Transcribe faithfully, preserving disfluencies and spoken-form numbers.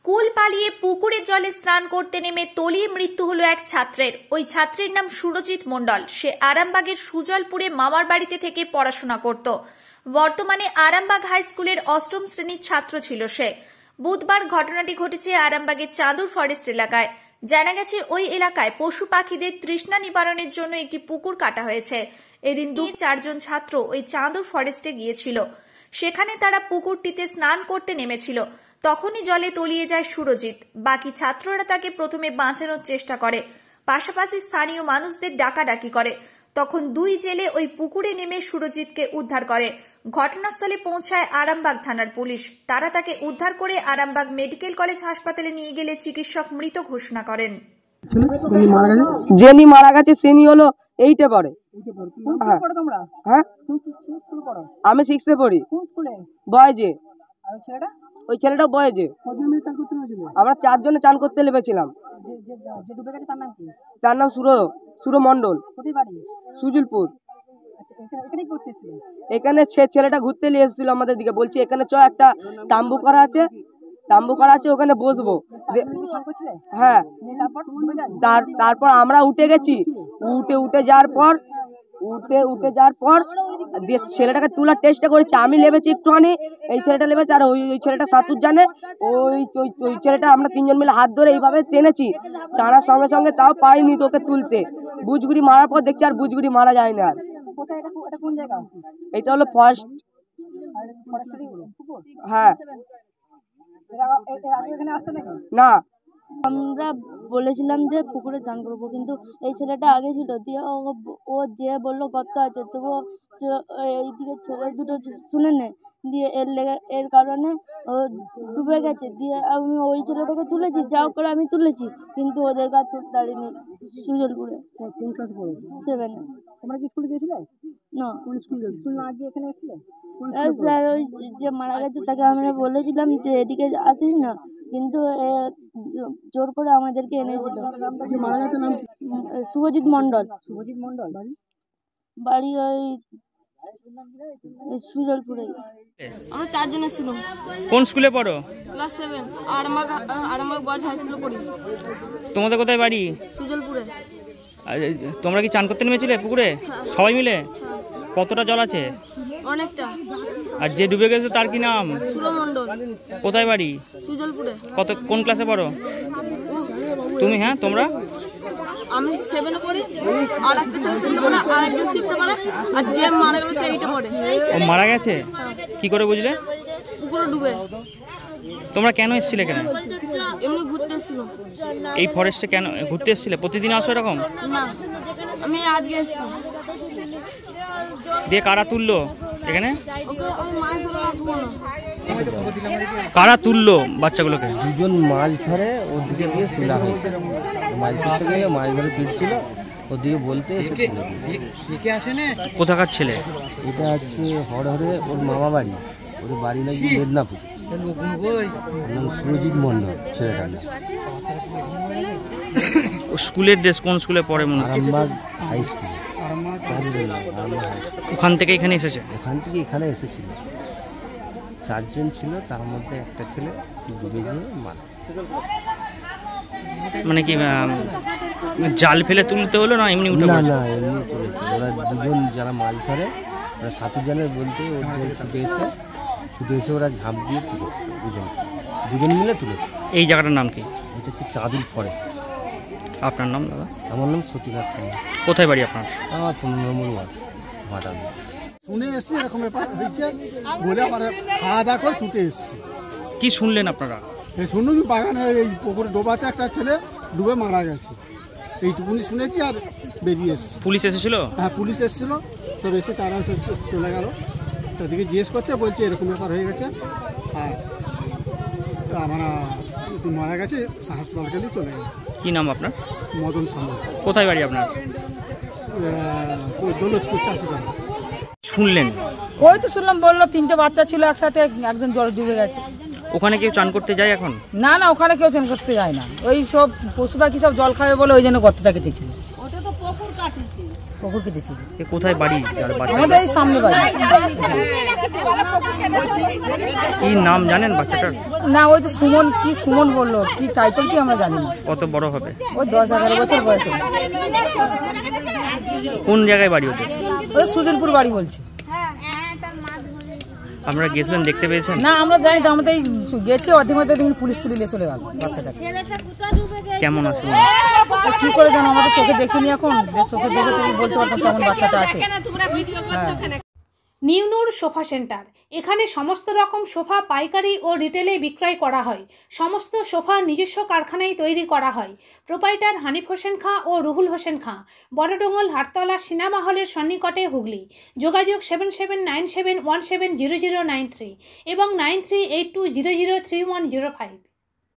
School পালিয়ে পুকুরের জলে স্নান করতে নেমে তলিয়ে মৃত্যু হলো এক ছাত্রের। ওই ছাত্রের নাম সুরজিৎ মণ্ডল। সে আরামবাগের সুজলপুরে মামার বাড়িতে থেকে পড়াশোনা করত। বর্তমানে আরামবাগ হাই স্কুলের অষ্টম শ্রেণীর ছাত্র ছিল সে। বুধবার ঘটনাটি ঘটেছে আরামবাগের চাঁদুর ফরেস্ট এলাকায়। জানা গেছে ওই এলাকায় পশু পাখিদের তৃষ্ণা নিবারণের জন্য একটি পুকুর কাটা হয়েছে। এদিন দুই চারজন ছাত্র ওই চাঁদুর ফরেস্টে গিয়েছিল। সেখানে তারা পুকুরটিতে স্নান করতে নেমেছিল। তখনই জলে তলিয়ে যায় সুরজিৎ। বাকি ছাত্ররা তাকে প্রথমে বাঁচানোর চেষ্টা করে, পাশাপাশি স্থানীয় মানুষদের ডাকাডাকি করে। তখন দুই জেলে ওই পুকুরে নেমে সুরজিৎকে উদ্ধার করে। ঘটনাস্থলে পৌঁছায় আরামবাগ থানার পুলিশ। তারা তাকে উদ্ধার করে আরামবাগ মেডিকেল কলেজ হাসপাতালে নিয়ে গেলে চিকিৎসক মৃত ঘোষণা করেন। যিনি মারা গেছে তিনি হলো এইটে পড়ে। হ্যাঁ, আমি সিক্সে পড়ি। বয়েজে। ওই ছেলেটা বয়েজে। আমরা চারজনে চান করতে লেবেছিলাম। তার নাম সুর সুর মন্ডল, সুজলপুর। এখানে সে ছেলেটা ঘুরতে নিয়ে এসেছিল আমাদের দিকে, বলছি এখানে চ একটা তাম্বু করা আছে, তাম্বু করা আছে ওখানে বসবো। হ্যাঁ, তারপর আমরা উঠে গেছি। উঠে উঠে যাওয়ার পর উঠে উঠে যাওয়ার পর ছেলেটাকে তোলার চেষ্টা করেছি। আমি লেবেছি একটুখানি, এই ছেলেটা লেবেছে, আর ওই ওই ছেলেটা সাঁতুর জানে। ওই ওই ছেলেটা আমরা তিনজন মিলে হাত ধরে এইভাবে টেনেছি। টানার সঙ্গে সঙ্গে তাও পাইনি তোকে তুলতে। বুজগুড়ি মারার পর দেখছি আর বুজগুড়ি মারা যায়নি আর। এটা হলো ফার্স্ট। হ্যাঁ, না আমরা বলেছিলাম যে পুকুরে চান করবো, কিন্তু এই ছেলেটা আগে ছিল। দিয়ে ও যে বললো গর্ত আছে, তবুও এইদিকে ছেলে দুটো শুনে নে, দিয়ে এর লেগে এর কারণে ও ডুবে গেছে। দিয়ে আমি ওই ছেলেটাকে তুলেছি, যাও করে আমি তুলেছি, কিন্তু ওদের কাছে তুলতে পারিনি। সুজলপুরে সেভেনে। তোমরা কি স্কুলে গিয়েছিলে? না, স্কুল না গিয়ে এখানে এসেছিলে? স্যার, ওই যে মারা গেছে তাকে আমরা বলেছিলাম যে এদিকে আসিস না, কিন্তু জোর করে আমাদেরকে এনেছিল। শুভজিৎ মন্ডল। শুভজিৎ মন্ডল বাড়ি ওই সুজলপুরে। আমরা চারজন ছিলাম। কোন স্কুলে পড়ো? Class seven, Arambagh Arambagh boys high স্কুলে পড়ি। তোমাদের কোথায় বাড়ি? সুজলপুরে। তোমরা কি চান করতে নেমেছিলে পুকুরে সবাই মিলে? কতটা জল আছে? অনেকটা। আর যে ডুবে গেছে তার কি নাম? সুর মন্ডল। কোথায় বাড়ি? সুজলপুরে। কত কোন ক্লাসে পড়ো তুমি? হ্যাঁ, তোমরা? আমি সেভেনে পড়ি, আর একটা ছেলে সেভেনে পড়ে, আর একজন সিক্সে পড়ে, আর যে মারা গেল সে এইটে পড়ে। ও মারা গেছে? কি করে বুঝলে? পুকুরে ডুবে। তোমরা কেন এসেছিলে এখানে? এমনি ঘুরতে এসেছিল। এই ফরেস্টে কেন ঘুরতে এসেছিলে? প্রতিদিন আসো এরকম? না, আমি আজকে এসেছি। দিয়ে কারা তুললো এখানে? কারা তুললো বাচ্চাগুলোকে? দুজন মাছ ধরে ওর দিকে দিয়ে তোলা হয়েছে। মাছ ধরতে গিয়ে মাছ ধরে ফিরছিল, ওদিকে বলতে এসে কোথাকার ছেলে? এটা হচ্ছে হরহরে ওর মামা বাড়ি। ওদের বাড়ি নাকি মেদিনীপুর। নাম সুরজিৎ মন্ডল ছেলেটার নাম। স্কুলের ড্রেস কোন স্কুলে পড়ে মনে হচ্ছে? Arambagh high school. ওখান থেকে এখানে এসেছে? ওখান থেকে এখানে এসেছিল। চারজন ছিল, তার মধ্যে একটা ছেলে ডুবে গিয়ে মারা। মানে কি জাল ফেলে তুলতে হলো না এমনি উঠে? না না, এমনি তুলেছে। ওরা দুজন যারা মাছ ধরে, ওরা সাঁতুর জানে বলতে ওদের ছুটে এসে ছুটে এসে ওরা ঝাঁপ দিয়ে তুলেছে। দুজন দুজন মিলে তুলেছে। এই জায়গাটার নাম কি? এটা হচ্ছে চাঁদুর ফরেস্ট। আপনার নাম দাদা? আমার নাম সতীনাথ সিংহ। কোথায় বাড়ি আপনার? আমার পনেরো নম্বর ওয়ার্ড, ভাটাল। শুনে এসছি এরকম ব্যাপার হয়েছে বলে আমার খাওয়া দাওয়া করে ছুটে এসছি। কি শুনলেন আপনারা? এই শুনুন, বাগানে এই পুকুরে ডোবাতে একটা ছেলে ডুবে মারা গেছে, এইটুকুনি শুনেছি আর বেরিয়ে এসছি। পুলিশ এসেছিল? হ্যাঁ, পুলিশ এসেছিল। তো এসে তারা চলে গেল। তাদেরকে জিজ্ঞেস করতে বলছে এরকম ব্যাপার হয়ে গেছে, আর আমরা মারা গেছে, হাসপাতালে নিয়ে চলে গেছে। কি নাম আপনার? মদন সামল। কোথায় বাড়ি আপনার? দৌলতপুর চাষিপাড়া। শুনলেন? ওই তো শুনলাম, বললো তিনটে বাচ্চা ছিল একসাথে, একজন জল ডুবে গেছে। ওখানে কেউ চান করতে যায় এখন? না না, ওখানে কেউ চান করতে যায় না। ওই সব পশু পাখি সব জল খাবে বলে ওই জন্য গর্তটা কেটেছিল। কুকুর কেটেছি। এ কোথায় বাড়ি যার বাচ্চা? আমাদের এই সামনে বাড়ি। কি নাম জানেন বাচ্চাটার? না ওই তো সুমন, কি সুমন বললো, কি টাইটেল কি আমরা জানি না। কত বড় হবে? ওই দশ এগারো বছর বয়স হবে। কোন জায়গায় বাড়ি ওদের? ওই সুজনপুর বাড়ি বলছে। আপনারা গেছিলেন, দেখতে পেয়েছেন? না আমরা জানি তো, আমাদের গেছি অর্ধেক মধ্যে দেখুন পুলিশ তুলে নিয়ে চলে গেল বাচ্চাটাকে। কেমন আছে? কি করে জানো, আমাদের চোখে দেখিনি, এখন চোখে দেখে তুমি বলতে পারতাম কেমন বাচ্চাটা আছে। নিউনুর সোফা সেন্টার, এখানে সমস্ত রকম সোফা পাইকারি ও রিটেলে বিক্রয় করা হয়। সমস্ত সোফা নিজস্ব কারখানায় তৈরি করা হয়। প্রোপাইটার হানিফ হোসেন খাঁ ও রুহুল হোসেন খাঁ, বড়ডোঙ্গল হাটতলা সিনেমা হলের সন্নিকটে, হুগলি। যোগাযোগ seven seven nine seven one seven zero zero nine three এবং nine three eight two zero zero three one zero five.